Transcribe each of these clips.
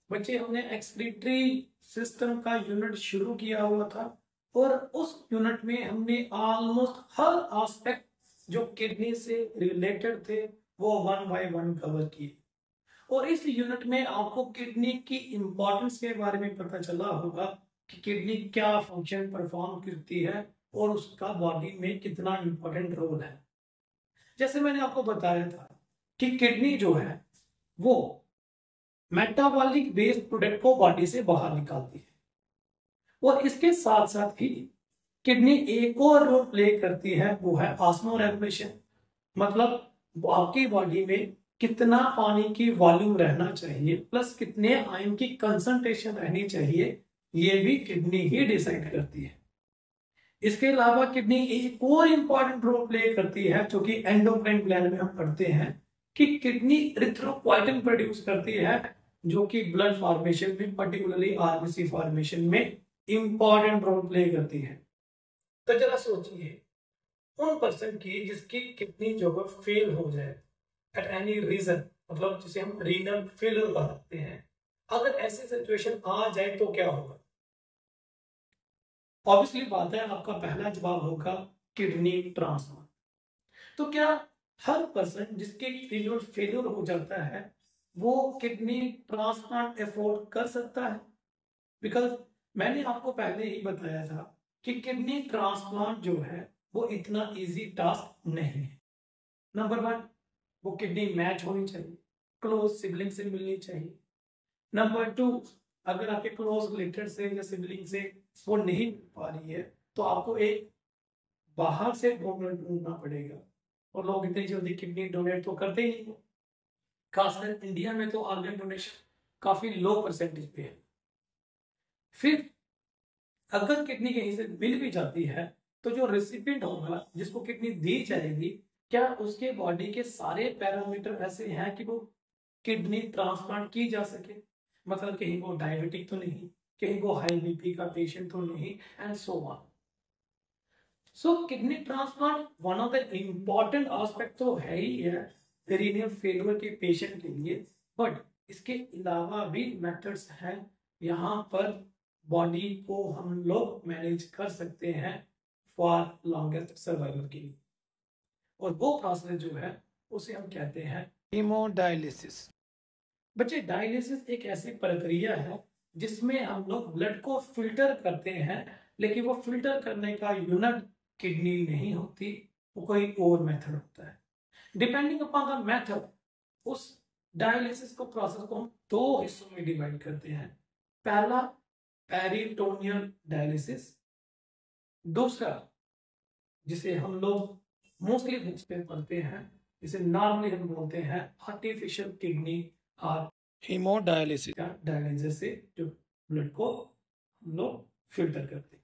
बच्चे हमने excretory system का यूनिट शुरू किया हुआ था और उस यूनिट में हमने ऑलमोस्ट हर एस्पेक्ट जो किडनी से रिलेटेड थे वो वन बाय वन कवर किए। और इस यूनिट में आपको किडनी की इंपॉर्टेंस के बारे में पता चला होगा कि किडनी क्या फंक्शन परफॉर्म करती है और उसका बॉडी में कितना इंपॉर्टेंट रोल है। जैसे मैंने आपको बताया था कि किडनी जो है वो मेटाबॉलिक वेस्ट प्रोडक्ट को बॉडी से बाहर निकालती है और इसके साथ साथ ही किडनी एक और रोल प्ले करती है, वो है ऑस्मो रेगुलेशन। मतलब आपकी बॉडी में कितना पानी की वॉल्यूम रहना चाहिए प्लस कितने आयन की कंसंट्रेशन रहनी चाहिए, ये भी किडनी ही डिसाइड करती है। इसके अलावा किडनी एक और इंपॉर्टेंट रोल प्ले करती है जो कि एंडोक्राइन ग्लैंड में हम पढ़ते हैं कि किडनी इरिथ्रोपोइटिन प्रोड्यूस करती है जो कि ब्लड फॉर्मेशन में पर्टिकुलरली आरबीसी फॉर्मेशन में इंपॉर्टेंट रोल प्ले करती है। तो जरा सोचिए उन पर्सन की जिसकी किडनी जो है फेल हो जाए एट एनी रीजन, मतलब जिसे हम रीनल फेलियर कहते हैं, अगर ऐसी सिचुएशन आ जाए तो क्या होगा? ऑब्वियसली बात है आपका पहला जवाब होगा किडनी ट्रांसप्लांट। तो क्या हर पर्सन जिसके किडनी फेलियर हो जाता है वो किडनी ट्रांसप्लांट अफोर्ड कर सकता है? बिकॉज मैंने आपको पहले ही बताया था कि किडनी ट्रांसप्लांट जो है वो इतना इजी टास्क नहीं है। नंबर वन, वो किडनी मैच होनी चाहिए, क्लोज सिबलिंग से मिलनी चाहिए। नंबर टू, अगर आपके क्लोज रिलेटेड से या सिबलिंग से वो नहीं मिल पा रही है तो आपको एक बाहर से डोनर ढूंढना पड़ेगा और लोग इतनी जल्दी किडनी डोनेट तो करते ही नहीं है। खासकर इंडिया में तो ऑर्गन डोनेशन काफी लो परसेंटेज पे है। फिर अगर किडनी कहीं से मिल भी जाती है तो जो रेसिपिएंट होगा जिसको किडनी दी जाएगी, क्या उसके बॉडी के सारे पैरामीटर ऐसे हैं कि वो किडनी ट्रांसप्लांट की जा सके? मतलब कहीं वो डायबिटिक तो नहीं, कहीं वो हाई बीपी का पेशेंट तो नहीं, and so on. So kidney transplant one of the important aspect तो है ही है रीनल फेलियर के पेशेंट के लिए, बट इसके अलावा भी मेथड्स हैं यहाँ पर बॉडी को हम लोग मैनेज कर सकते हैं फॉर लॉन्गेस्ट सर्वाइवल के लिए। और वो प्रोसेस जो है उसे हम कहते हैं हीमोडायलिसिस। बच्चे, डायलिसिस एक ऐसी प्रक्रिया है जिसमें हम लोग ब्लड को फिल्टर करते हैं, लेकिन वो फिल्टर करने का यूनिट किडनी नहीं होती, वो कोई और मेथड होता है। डिपेंडिंग अपॉन द मेथड उस डायलिसिस को प्रोसेस को हम दो हिस्सों में डिवाइड करते हैं। पहला पेरिटोनियल डायलिसिस, दूसरा जिसे हम लोग मोस्टली बुक्स पे पढ़ते हैं, जिसे नॉर्मली हम बोलते हैं आर्टिफिशियल किडनी और हीमोडायलिसिस। डायलिसिस से जो ब्लड को हम लोग फिल्टर करते हैं।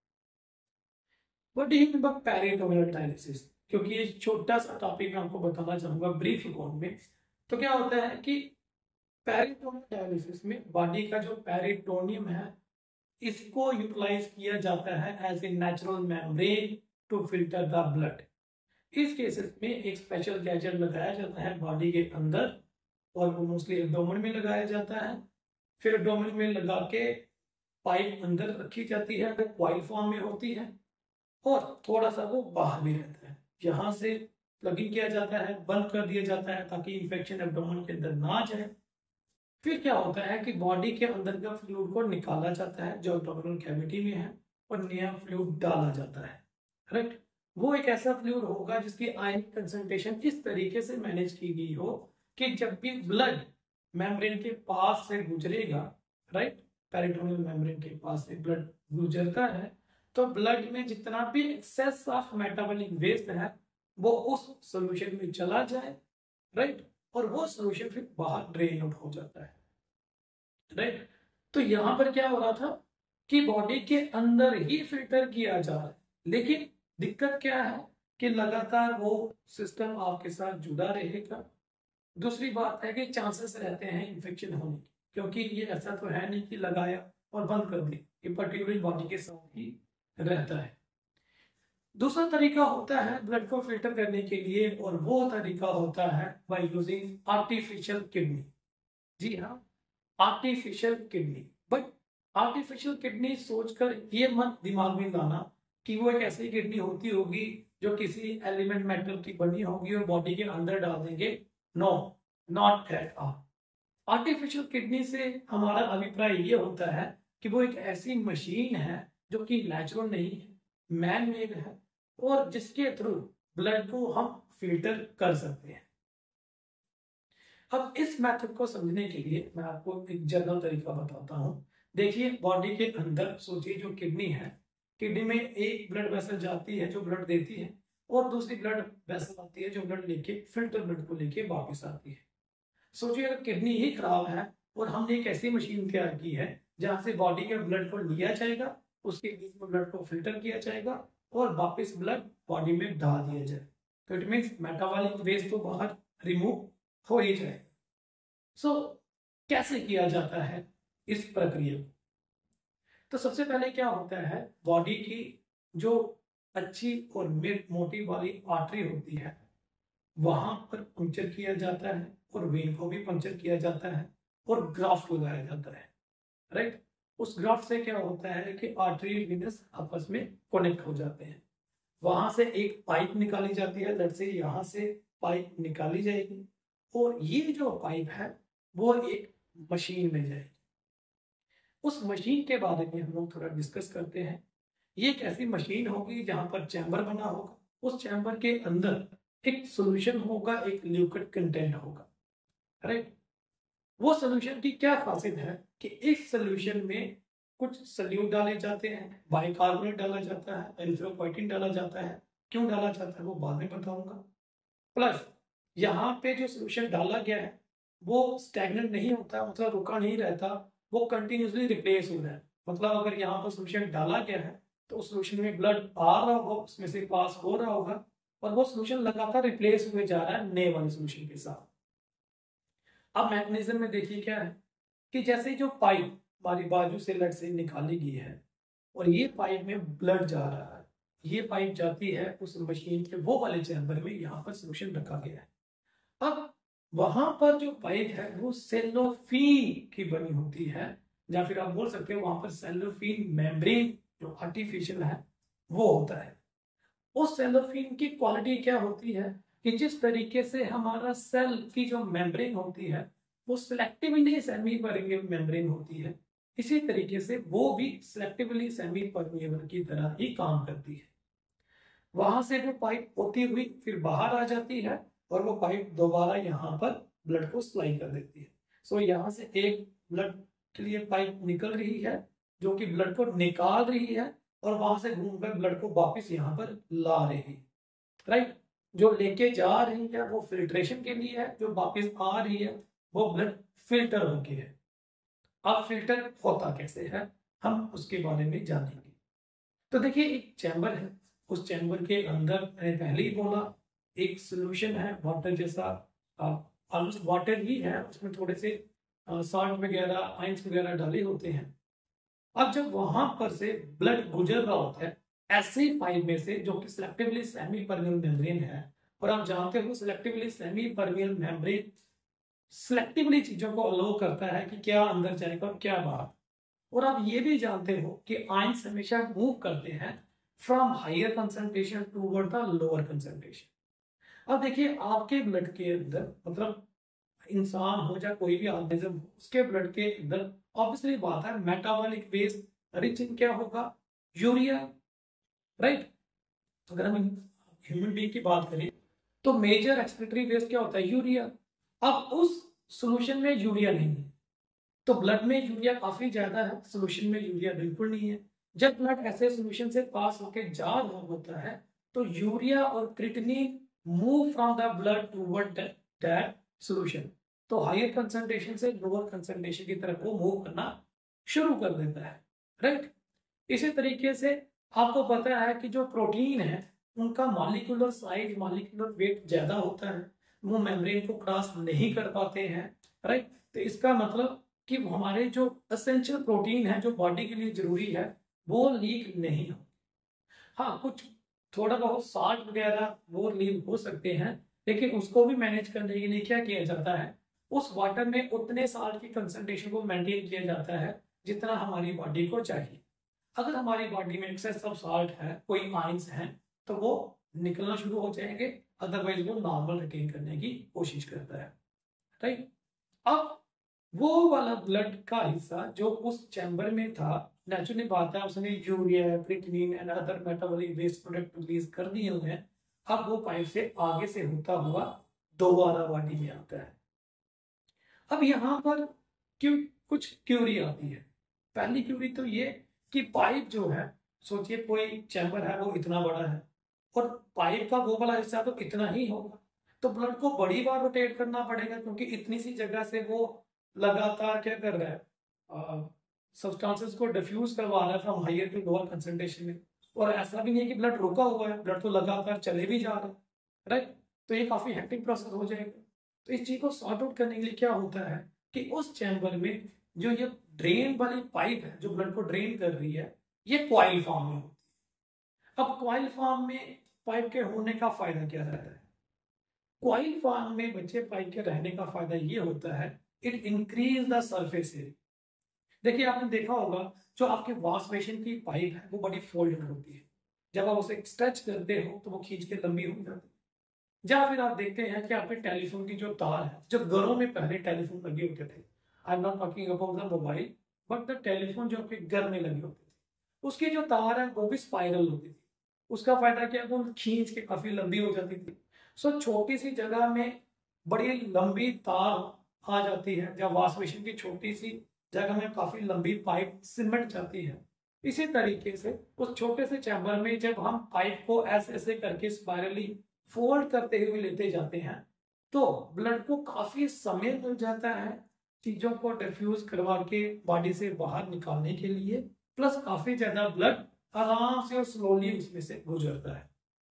What do you mean by peritoneal dialysis? क्योंकि ये छोटा सा टॉपिक मैं आपको बताना चाहूंगा ब्रीफ फॉर्म में। तो क्या होता है कि पेरिटोनियल डायलिसिस में बॉडी का जो पेरिटोनियम है इसको यूटिलाइज किया जाता है as a natural membrane to filter the blood. इस केसेस में एक स्पेशल गैजेट लगाया जाता है बॉडी के अंदर और वो मोस्टली एब्डोमेन में लगाया जाता है। फिर एब्डोमेन में लगा के पाइप अंदर रखी जाती है, वो कॉइल फॉर्म में होती है और थोड़ा सा वो बाहर भी रहता है। यहाँ से प्लगिंग किया जाता है, बंद कर दिया जाता है ताकि इंफेक्शन एब्डोमेन के अंदर ना जाए। फिर क्या होता है कि बॉडी के अंदर का फ्लूइड को निकाला जाता है जो एब्डोमिनल कैविटी में है और नया फ्लूइड डाला जाता है। राइट, वो एक ऐसा फ्लूइड होगा जिसकी आयन कंसंट्रेशन इस तरीके से मैनेज की गई हो कि जब भी ब्लड मेम्ब्रेन के पास से गुजरेगा, राइट, पेरिटोनियल मेम्ब्रेन के पास से ब्लड गुजरता है तो ब्लड में जितना भी एक्सेस ऑफ मेटाबॉलिक वेस्ट है वो उस सॉल्यूशन में चला जाए, राइट, और वो सॉल्यूशन फिर बाहर ड्रेन आउट हो जाता है। राइट, तो यहां पर क्या हो रहा था कि बॉडी के अंदर ही फिल्टर किया जा रहा है, लेकिन दिक्कत क्या है कि लगातार वो सिस्टम आपके साथ जुड़ा रहेगा। दूसरी बात है कि चांसेस रहते हैं इन्फेक्शन होने की, क्योंकि ये ऐसा तो है नहीं कि लगाया और बंद कर दी, ये पर्टिकुलर बॉडी के साथ ही रहता है। दूसरा तरीका होता है ब्लड को फिल्टर करने के लिए और वो तरीका होता है बाय यूजिंग आर्टिफिशियल किडनी। जी हाँ, artificial kidney. But artificial kidney सोचकर ये मत दिमाग में लाना कि वो एक ऐसी किडनी होती होगी जो किसी एलिमेंट मेटल की बनी होगी और बॉडी के अंदर डाल देंगे। No, not at all. Artificial kidney से हमारा अभिप्राय ये होता है कि वो एक ऐसी मशीन है जो कि नेचुरल नहीं है, मैन मेड है, और जिसके थ्रू ब्लड को हम फिल्टर कर सकते हैं। अब इस मेथड को समझने के लिए मैं आपको एक जनरल तरीका बताता हूं। देखिए, बॉडी के अंदर सोचिए जो किडनी है, किडनी में एक ब्लड वेसल जाती है जो ब्लड देती है, और दूसरी ब्लड वेसल आती है जो ब्लड लेके फिल्टर ब्लड को लेके वापस आती है। सोचिए अगर किडनी ही खराब है और हमने एक ऐसी मशीन तैयार की है जहां से बॉडी के ब्लड को लिया जाएगा, उसके बीच में ब्लड को फिल्टर किया जाएगा और वापस ब्लड बॉडी में डाल दिया जाए, तो इट मीन्स मेटाबॉलिक वेस्ट तो बाहर रिमूव हो ही जाएगा। सो कैसे किया जाता है इस प्रक्रिया को? तो सबसे पहले क्या होता है, बॉडी की जो अच्छी और मोटी वाली आर्टरी होती है वहां पर पंक्चर किया जाता है और वेन को भी पंक्चर किया जाता है और ग्राफ्ट लगाया जाता है, राइट। उस ग्राफ्ट से क्या होता है कि आर्टरी वेनस आपस में कनेक्ट हो जाते हैं। वहां से एक पाइप निकाली जाती है, लेट्स से यहां से पाइप निकाली जाएगी और ये जो पाइप है वो एक मशीन में जाएगी। उस मशीन के बारे में हम लोग थोड़ा डिस्कस करते हैं। ये एक ऐसी मशीन होगी जहां पर चैम्बर बना होगा, उस चैम्बर के अंदर एक सॉल्यूशन होगा, एक लिक्विड कंटेंट होगा, राइट। वो सॉल्यूशन की क्या खासियत है कि इस सॉल्यूशन में कुछ सल्यूट डाले जाते हैं, बाइकार्बोनेट डाला जाता है, एरिथ्रोपोइटिन डाला जाता है। क्यों डाला जाता है वो बाद में बताऊंगा। प्लस यहाँ पे जो सॉल्यूशन डाला गया है वो स्टैग्नेंट नहीं होता, मतलब रुका नहीं रहता, वो कंटिन्यूसली रिप्लेस हो रहा है। मतलब अगर यहाँ पर सॉल्यूशन डाला गया है तो उस सॉल्यूशन में ब्लड आ रहा होगा, उसमें से पास हो रहा होगा, और वो सॉल्यूशन लगातार रिप्लेस हुए जा रहा है नए वाले सॉल्यूशन के साथ। अब मैकेनिज्म में देखिए क्या है कि जैसे जो पाइप हमारी बाजू से लट से निकाली गई है और ये पाइप में ब्लड जा रहा है, ये पाइप जाती है उस मशीन के वो वाले चैम्बर में, यहाँ पर सॉल्यूशन रखा गया है। अब वहां पर जो पाइप है वो सेलोफीन की बनी होती है, या फिर आप बोल सकते हो वहां पर सेलोफीन मेम्ब्रेन जो आर्टिफिशियल है वो होता है। उस सेलोफीन की क्वालिटी क्या होती है कि जिस तरीके से हमारा सेल की जो मेम्ब्रेन होती है वो सिलेक्टिवली सेमी परमिएबल मेम्ब्रेन होती है, इसी तरीके से वो भी सिलेक्टिवली सेमी परमिएबल की तरह ही काम करती है। वहां से वो पाइप होती हुई फिर बाहर आ जाती है और वो पाइप दोबारा यहाँ पर ब्लड को सप्लाई कर देती है। सो यहाँ से एक ब्लड के लिए पाइप निकल रही है जो कि ब्लड को निकाल रही है और वहां से घूमकर ब्लड को वापस यहाँ पर ला रही है, राइट। जो लेके जा रही है वो फिल्ट्रेशन के लिए है, जो वापस आ रही है वो ब्लड फिल्टर होके है। अब फिल्टर होता कैसे है हम उसके बारे में जानेंगे। तो देखिए एक चैम्बर है, उस चैम्बर के अंदर मैंने पहले ही बोला एक सॉल्यूशन है वाटर जैसा, ऑलमोस्ट वाटर ही है, उसमें थोड़े से सॉल्ट वगैरह आइंस वगैरह डाले होते हैं। अब जब वहां पर से ब्लड गुजर रहा होता है ऐसे पाइप में से जो कि सिलेक्टिवली सेमी परमिएबल मेम्ब्रेन है, और आप जानते हो selectively semi permeable membrane selectively चीजों को अलो करता है कि क्या अंदर जाएगा और क्या बाहर। और आप ये भी जानते हो कि आयंस हमेशा मूव करते हैं from higher concentration toward the lower concentration. अब देखिए आपके ब्लड के अंदर, मतलब इंसान हो या कोई भी ऑर्गेनिज्म हो, उसके ब्लड के अंदर ऑब्वियसली बात है मेटाबॉलिक वेस्ट रिच इन क्या होगा, यूरिया, राइट। अगर हम ह्यूमन बीइंग की बात करें तो मेजर एक्सक्रीटरी वेस्ट क्या होता है, यूरिया। अब उस सॉल्यूशन में यूरिया नहीं है, तो ब्लड में यूरिया काफी ज्यादा है, सॉल्यूशन में यूरिया बिल्कुल नहीं है। जब ब्लड ऐसे सॉल्यूशन से पास होकर जा रहा होता है तो यूरिया और creatinine move from the blood toward that solution, तो हायर कंसंट्रेशन से लोअर कंसंट्रेशन की तरफ वो मूव करना शुरू कर देता है, राइट। इसी तरीके से आपको पता है कि जो प्रोटीन है उनका मॉलिक्यूलर साइज, मॉलिक्यूलर वेट ज्यादा होता है, वो मेम्ब्रेन को क्रॉस नहीं कर पाते हैं, राइट। तो इसका मतलब कि हमारे जो एसेंशियल प्रोटीन है जो बॉडी के लिए जरूरी है वो लीक नहीं हो। हाँ, कुछ थोड़ा बहुत साल्ट वगैरह वो लीक हो सकते हैं, लेकिन उसको भी मैनेज करने के लिए क्या किया जाता है, उस वाटर में उतने साल्ट की कंसंट्रेशन को मेंटेन किया जाता है जितना हमारी बॉडी को चाहिए। अगर हमारी बॉडी में एक्सेस ऑफ साल्ट है, कोई आयंस हैं, तो वो निकलना शुरू हो जाएंगे, अदरवाइज वो नॉर्मल रिटेन करने की कोशिश करता है। राइट। अब वो वाला ब्लड का हिस्सा जो उस चैम्बर में था, नेचुरली बात है उसने urea, creatinine and other metabolic waste product release कर दिए हुए हैं। अब वो पाइप से आगे से होता हुआ दोबारा बॉडी में आता है। अब यहाँ पर क्यों कुछ क्यूरी आती है। पहली क्यूरी तो ये कि पाइप जो है, सोचिए कोई चैम्बर है वो इतना बड़ा है और पाइप का वो वाला हिस्सा तो इतना ही होगा, तो ब्लड को बड़ी बार रोटेट करना पड़ेगा क्योंकि इतनी सी जगह से वो लगातार क्या कर रहा है, सब्सटेंसेस को डिफ्यूज करवा रहा है from higher to lower concentration में। और ऐसा भी नहीं है कि ब्लड रुका हुआ है, ब्लड तो लगातार चले भी जा रहा है। राइट। तो ये काफी हेक्टिक प्रोसेस हो जाएगा। तो इस चीज को सॉर्ट आउट करने के लिए क्या होता है कि उस चैम्बर में जो ये ड्रेन वाली पाइप है जो ब्लड को ड्रेन कर रही है, ये कॉइल फॉर्म में होती है। अब कॉइल फॉर्म में पाइप के होने का फायदा क्या रहता है? कॉइल फॉर्म में बच्चे पाइप के रहने का फायदा ये होता है, it increase the surface area. देखिए आपने देखा होगा जो आपके वॉश बेसिन की पाइप है वो बड़ी फोल्डेड होती है, जब आप उसे स्ट्रेच करते हो तो वो खींच के लंबी हो जाती है। या फिर आप देखते हैं कि आपके टेलीफोन की जो तार है, जो घरों में पहले टेलीफोन लगे होते थे, I am not talking about the mobile but the telephone जो आपके घर में लगे होते थे, उसकी जो तार है वो भी स्पाइरल होती थी। उसका फायदा क्या, वो खींच के काफी लंबी हो जाती थी। सो छोटी सी जगह में बड़ी लंबी तार आ जाती है, जब वॉश बेसिन की छोटी सी जगह में काफी लंबी पाइप सिमट जाती है। इसी तरीके से उस छोटे से चैम्बर में जब हम पाइप को ऐसे ऐसे करके स्पाइरली फोल्ड करते हुए लेते जाते हैं तो ब्लड को काफी समय मिल जाता है चीजों को डिफ्यूज करवा के बॉडी से बाहर निकालने के लिए, प्लस काफी ज्यादा ब्लड आराम से और स्लोली उसमें से गुजरता है।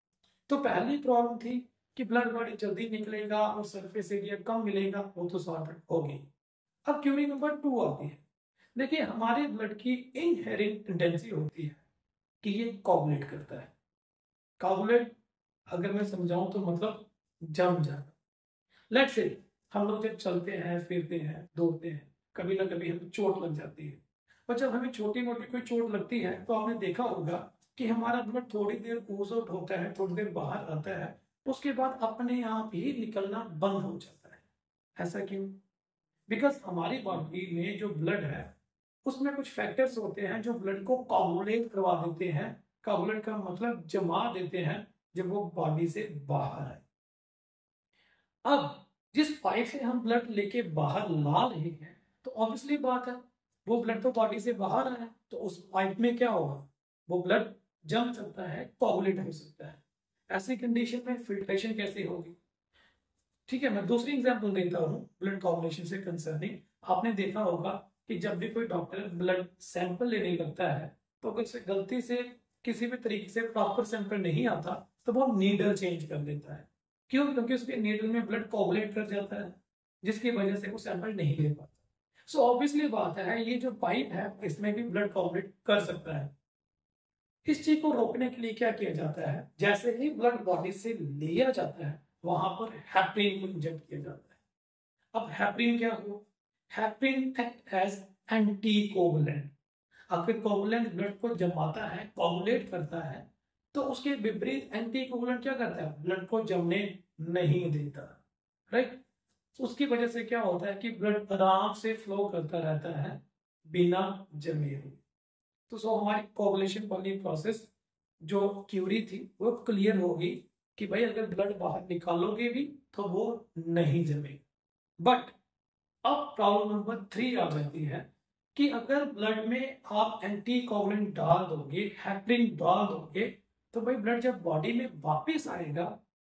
तो पहली प्रॉब्लम थी कि ब्लड बॉडी जल्दी निकलेगा और सरफेस एरिया कम मिलेगा, वो तो सॉर्ट आउट हो गई। अब क्यूरी नंबर 2 आती है। देखिए हमारे ब्लड की इनहेरेंट टेंडेंसी होती है कि ये कोगुलेट करता है। कोगुलेट अगर मैं समझाऊं तो मतलब जम जाना। लेट्स से हम लोग जब चलते हैं, फिरते हैं, दौड़ते हैं, कभी ना कभी हमें चोट लग जाती है। और जब हमें छोटी मोटी कोई चोट लगती है तो आपने देखा होगा कि हमारा ब्लड थोड़ी देर ऊज आउट होता है, थोड़ी देर बाहर आता है, उसके बाद अपने आप ही निकलना बंद हो जाता है। ऐसा क्यों? बिकॉज हमारी बॉडी में जो ब्लड है उसमें कुछ फैक्टर्स होते हैं जो ब्लड को कोगुलेट करवा देते हैं। कोगुलेट का मतलब जमा देते हैं जब वो बॉडी से बाहर आए। अब जिस पाइप से हम ब्लड लेके बाहर ला रहे हैं तो ऑब्वियसली बात है वो ब्लड तो बॉडी से बाहर आया, तो उस पाइप में क्या होगा, वो ब्लड जम सकता है, कोगुलेट हो सकता है। ऐसी कंडीशन में फिल्ट्रेशन कैसे होगी? ठीक है, मैं दूसरी एग्जांपल देता हूँ ब्लड कोगुलेशन से कंसर्निंग। आपने देखा होगा कि जब भी कोई डॉक्टर ब्लड सैंपल लेने लगता है तो अगर उसे गलती से किसी भी तरीके से प्रॉपर सैंपल नहीं आता तो वो नीडल चेंज कर देता है। क्यों? क्योंकि उसके नीडल में ब्लड कोगुलेट कर जाता है जिसकी वजह से वो सैंपल नहीं ले पाता। सो ऑब्वियसली बात है ये जो पाइप है इसमें भी ब्लड कोगुलेट कर सकता है। इस चीज को रोकने के लिए क्या किया जाता है, जैसे ही ब्लड बॉडी से लिया जाता है वहां पर हेपरिन को इंजेक्ट किया जाता है। अब हेपरिन क्या हुआ? Heparin act as anti coagulant. अगर कोगुलेंट ब्लड को जमाता है, कोगुलेट करता है, तो उसके विपरीत एंटी कोगुलेंट क्या करता है, ब्लड को जमने नहीं देता। राइट। उसकी वजह से क्या होता है कि ब्लड आराम से फ्लो करता रहता है बिना जमे हुए। तो सो हमारी कोगुलेशन वाली प्रोसेस जो क्यूरी थी वो क्लियर होगी कि भाई अगर ब्लड बाहर निकालोगे भी तो वो नहीं जमे। बट अब प्रॉब्लम नंबर 3 आ जाती है कि अगर ब्लड में आप एंटी कोगुलेंट डाल दोगे, हेपरिन डाल दोगे, तो भाई ब्लड जब बॉडी में वापस आएगा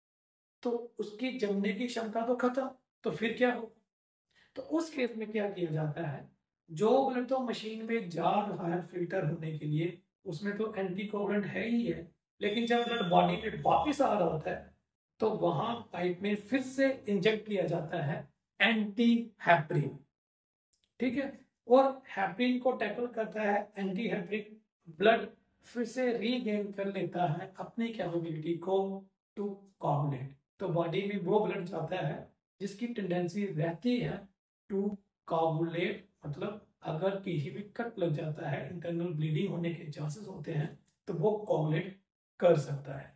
तो उसकी जमने की क्षमता तो खत्म। तो फिर क्या होगा? तो उस केस में क्या किया जाता है, जो ब्लड तो मशीन में जा रहा है फिल्टर होने के लिए उसमें तो एंटी कोगुलेंट है ही है, लेकिन जब ब्लड बॉडी में वापस आ रहा होता है तो वहां पाइप में फिर से इंजेक्ट किया जाता है एंटी हेपरिन। ठीक है। और हेपरिन को टैकल करता है एंटी हेपरिन, ब्लड फिर से रीगेन कर लेता है अपनी कैपेबिलिटी को टू कोगुलेट। तो बॉडी में वो ब्लड जाता है जिसकी टेंडेंसी रहती है टू कोगुलेट, मतलब अगर किसी भी कट लग जाता है, इंटरनल ब्लीडिंग होने के चांसेस होते हैं, तो वो कोगुलेट कर सकता है।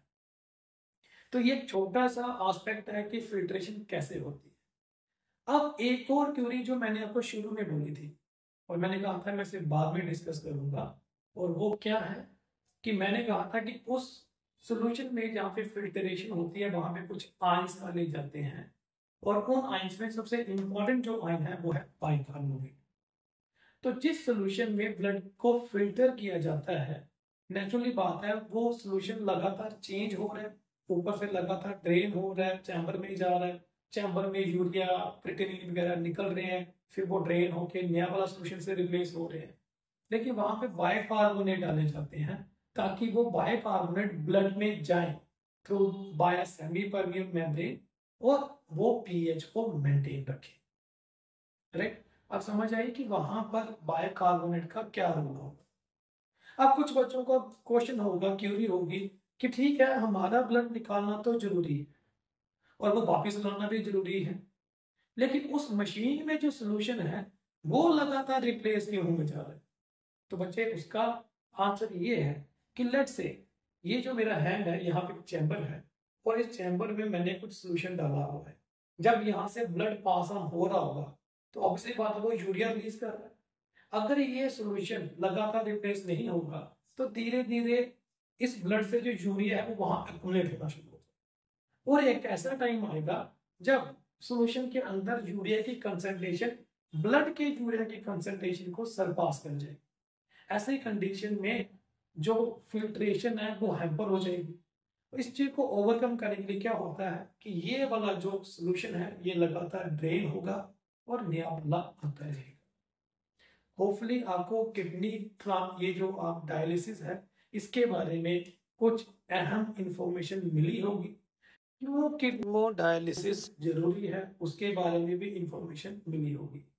तो ये एक छोटा सा एस्पेक्ट है कि फिल्ट्रेशन कैसे होती है। अब एक और क्यूरी जो मैंने आपको शुरू में बोली थी और मैंने कहा था मैं इसे बाद में डिस्कस करूंगा, और वो क्या है कि मैंने कहा था कि उस सॉल्यूशन में जहाँ पे फिल्टरेशन होती है वहां पे कुछ आयंस डाले जाते हैं, और उन आयंस में सबसे इंपॉर्टेंट जो आयन है वो है बाइकार्बोनेट। तो जिस सॉल्यूशन में ब्लड को फिल्टर किया जाता है, नेचुरली बात है वो सॉल्यूशन लगातार चेंज हो रहा है, ऊपर से लगातार ड्रेन हो रहा है, चैम्बर में जा रहा है, चैम्बर में यूरिया क्रिएटिनिन वगैरह निकल रहे हैं, फिर वो ड्रेन होके नया वाला सॉल्यूशन से रिप्लेस हो रहे हैं। लेकिन वहां पे बाइकार्बोनेट डाले जाते हैं ताकि वो बाइकार्बोनेट ब्लड में जाए through by semi permeable membrane, और वो पीएच को मेंटेन रखे। राइट, अब समझ आई कि वहां पर बाइकार्बोनेट का क्या रोल होगा। अब कुछ बच्चों को क्वेश्चन होगा, क्यूरी होगी कि ठीक है हमारा ब्लड निकालना तो जरूरी है और वो वापस लाना भी जरूरी है, लेकिन उस मशीन में जो सोल्यूशन है वो लगातार रिप्लेस क्यों होने जा रहा है। तो बच्चे उसका आंसर ये है कि लेट से ये जो मेरा हैंड है, यहाँ पे चैम्बर है और इस चैम्बर में मैंने कुछ सोल्यूशन डाला हुआ है। जब यहाँ से ब्लड पास ऑन हो रहा होगा तो ऑब्वियसली बात है वो यूरिया रिलीज कर रहा है। अगर ये सोल्यूशन लगातार रिप्लेस नहीं होगा तो धीरे धीरे इस ब्लड से जो यूरिया है वो वहां एक्युमुलेट होना शुरू होगा, और एक ऐसा टाइम आएगा जब सॉल्यूशन के अंदर यूरिया की कंसंट्रेशन ब्लड के यूरिया की कंसंट्रेशन को सरपास कर जाएगी। ऐसे कंडीशन में जो फिल्ट्रेशन है वो हैम्पर हो जाएगी। तो इस चीज को ओवरकम करने के लिए क्या होता है कि ये वाला जो सोल्यूशन है ये लगातार ड्रेन होगा और नया वाला आता रहेगा। होपफुली आपको किडनी ये जो आप डायलिसिस है इसके बारे में कुछ अहम इंफॉर्मेशन मिली होगी। क्यों किडनी डायलिसिस जरूरी है उसके बारे में भी इंफॉर्मेशन मिली होगी।